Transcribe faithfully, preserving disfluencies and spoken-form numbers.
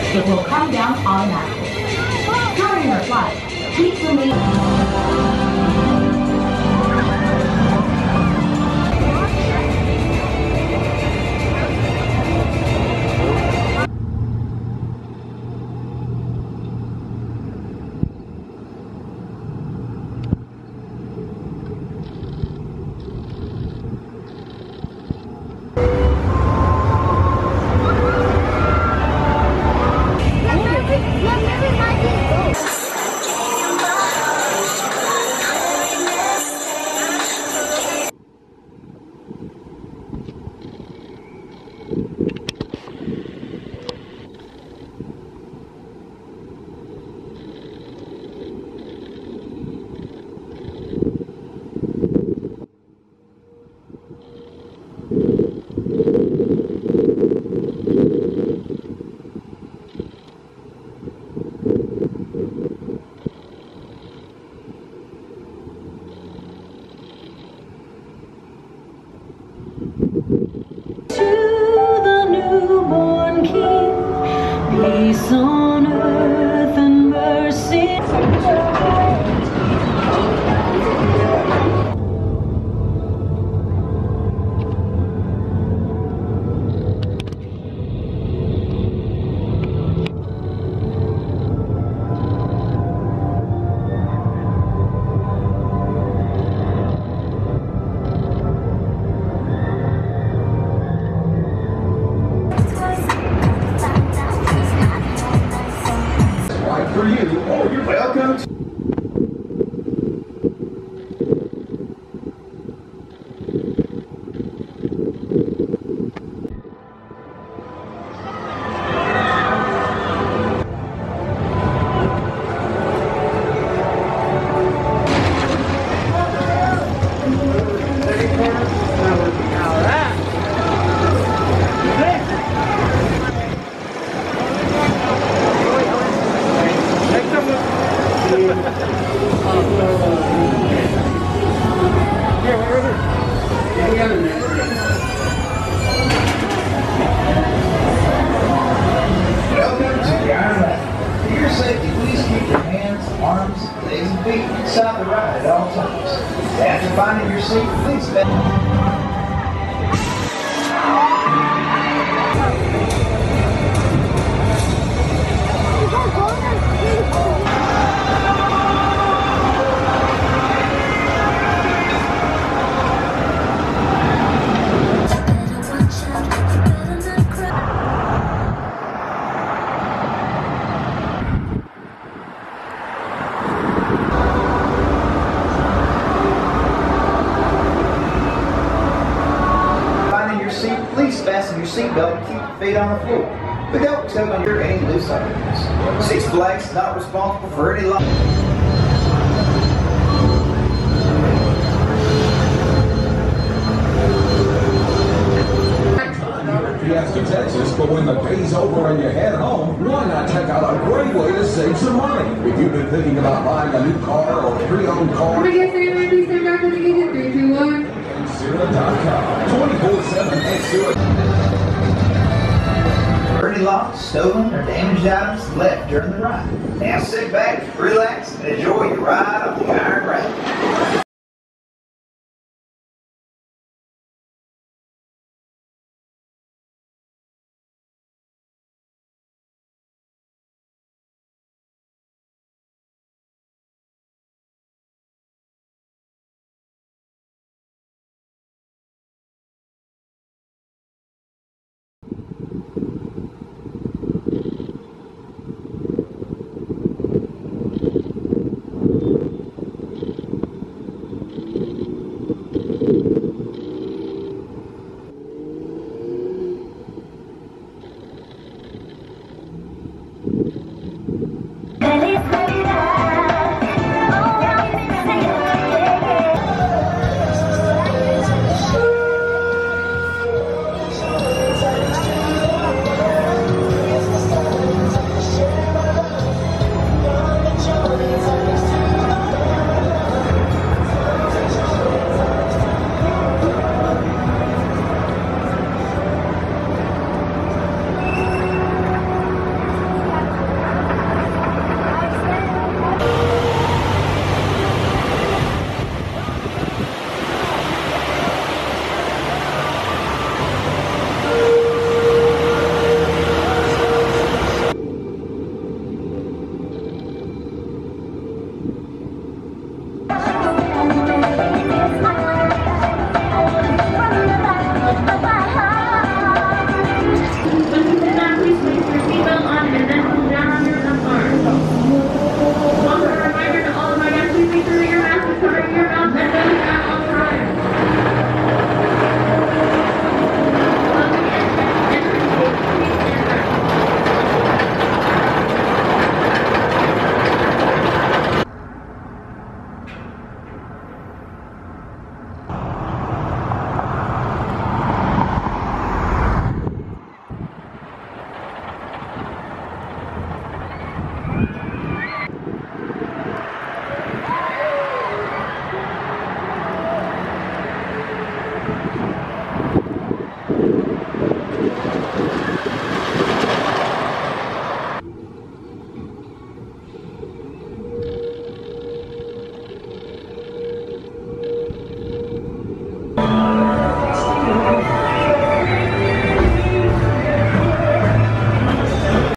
it will come down automatically. During your flight, keep the lead. Peace on earth and mercy. For you. Oh, you're welcome. Welcome to the Iron Rattler. For your safety, please keep your hands, arms, legs, and feet inside the ride at all times. After finding your seat, please spend. Please fasten your seatbelt and keep your feet on the floor. But don't tug on your any loose items. Six Flags is not responsible for any loss. Fiesta Texas, but when the day's over and you head home, why not check out a great way to save some money? If you've been thinking about buying a new car or a pre-owned car, three two one Xura dot com. twenty-four seven Xura. Any lost, stolen, or damaged items left during the ride. Now sit back, relax, and enjoy your ride on the Iron Rattler.